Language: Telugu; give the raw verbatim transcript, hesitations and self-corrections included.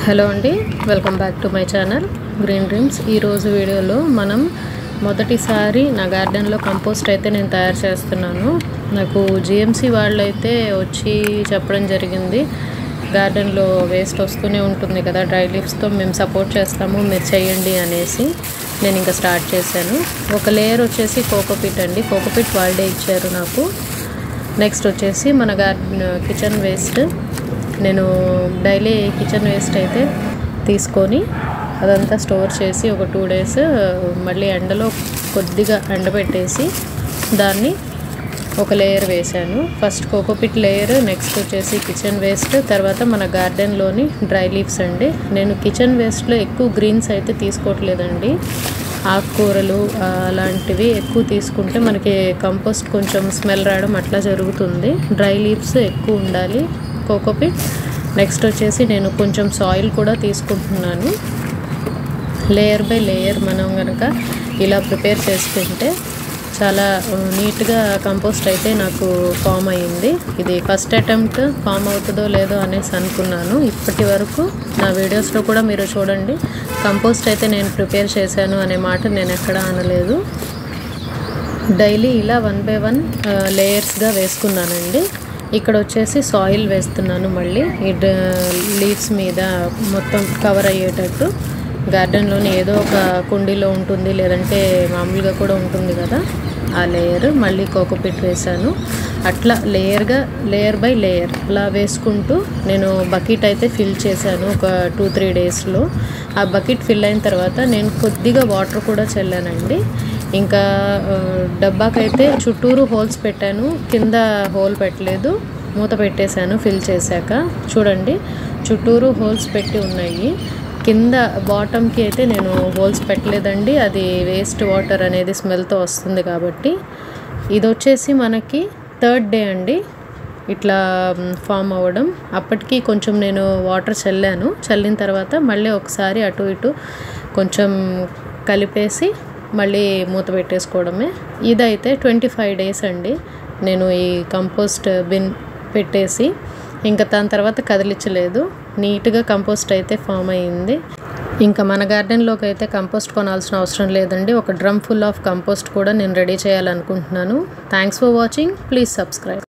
హలో అండి, welcome back to my channel green dreams. ఈరోజు వీడియోలో మనం మొదటిసారి నా గార్డెన్లో కంపోస్ట్ అయితే నేను తయారు చేస్తున్నాను. నాకు జిఎంసి వాళ్ళు అయితే వచ్చి చెప్పడం జరిగింది, గార్డెన్లో వేస్ట్ వస్తూనే ఉంటుంది కదా, డ్రై లీవ్స్తో మేము సపోర్ట్ చేస్తాము, మీరు చేయండి అనేసి నేను ఇంకా స్టార్ట్ చేశాను. ఒక లేయర్ వచ్చేసి కోకోపీట్ అండి, కోకోపీట్ వాళ్ళే ఇచ్చారు నాకు. నెక్స్ట్ వచ్చేసి మన గార్డెన్ కిచెన్ వేస్ట్. నేను డైలీ కిచెన్ వేస్ట్ అయితే తీసుకొని అదంతా స్టోర్ చేసి ఒక టూ డేస్ మళ్ళీ ఎండలో కొద్దిగా ఎండబెట్టేసి దాన్ని ఒక లేయర్ వేశాను. ఫస్ట్ కోకోపీట్ లేయర్, నెక్స్ట్ వచ్చేసి కిచెన్ వేస్ట్, తర్వాత మన గార్డెన్లోని డ్రై లీవ్స్ అండి. నేను కిచెన్ వేస్ట్లో ఎక్కువ గ్రీన్స్ అయితే తీసుకోవట్లేదండి, ఆకుకూరలు అలాంటివి ఎక్కువ తీసుకుంటే మనకి కంపోస్ట్ కొంచెం స్మెల్ రావడం అట్లా జరుగుతుంది. డ్రై లీవ్స్ ఎక్కువ ఉండాలి కోకోపీట్. నెక్స్ట్ వచ్చేసి నేను కొంచెం సాయిల్ కూడా తీసుకుంటున్నాను. లేయర్ బై లేయర్ మనం కనుక ఇలా ప్రిపేర్ చేసుకుంటే చాలా నీట్గా కంపోస్ట్ అయితే నాకు ఫామ్ అయ్యింది. ఇది ఫస్ట్ అటెంప్ట్, ఫామ్ అవుతుందో లేదో అనేసి అనుకున్నాను. ఇప్పటి వరకు నా వీడియోస్లో కూడా మీరు చూడండి, కంపోస్ట్ అయితే నేను ప్రిపేర్ చేశాను అనే మాట నేను ఎక్కడా అనలేదు. డైలీ ఇలా వన్ బై వన్ లేయర్స్గా వేసుకున్నానండి. ఇక్కడ వచ్చేసి సాయిల్ వేస్తున్నాను మళ్ళీ ఈ లీవ్స్ మీద మొత్తం కవర్ అయ్యేటట్టు. గార్డెన్లోని ఏదో ఒక కుండీలో ఉంటుంది, లేదంటే మామూలుగా కూడా ఉంటుంది కదా, ఆ లేయర్ మళ్ళీ కోకోపీట్ వేసాను. అట్లా లేయర్గా లేయర్ బై లేయర్ అలా వేసుకుంటూ నేను బకెట్ అయితే ఫిల్ చేశాను ఒక టూ త్రీ డేస్లో. ఆ బకెట్ ఫిల్ అయిన తర్వాత నేను కొద్దిగా వాటర్ కూడా చల్లానండి. ఇంకా డబ్బాకైతే చుట్టూరు హోల్స్ పెట్టాను, కింద హోల్ పెట్టలేదు, మూత పెట్టేశాను ఫిల్ చేశాక. చూడండి, చుట్టూరు హోల్స్ పెట్టి ఉన్నాయి. కింద బాటమ్కి అయితే నేను హోల్స్ పెట్టలేదండి, అది వేస్ట్ వాటర్ అనేది స్మెల్తో వస్తుంది కాబట్టి. ఇది వచ్చేసి మనకి థర్డ్ డే అండి ఇట్లా ఫామ్ అవ్వడం. అప్పటికి కొంచెం నేను వాటర్ చల్లాను, చల్లిన తర్వాత మళ్ళీ ఒకసారి అటు ఇటు కొంచెం కలిపేసి మళ్ళీ మూత పెట్టేసుకోవడమే. ఇదైతే ట్వంటీ ఫైవ్ డేస్ అండి నేను ఈ కంపోస్ట్ బిన్ పెట్టేసి, ఇంకా దాని తర్వాత కదిలించలేదు. నీట్గా కంపోస్ట్ అయితే ఫామ్ అయ్యింది. ఇంకా మన గార్డెన్లోకి అయితే కంపోస్ట్ కొనాల్సిన అవసరం లేదండి, ఒక డ్రమ్ ఫుల్ ఆఫ్ కంపోస్ట్ కూడా నేను రెడీ చేయాలనుకుంటున్నాను. Thanks for watching, please subscribe.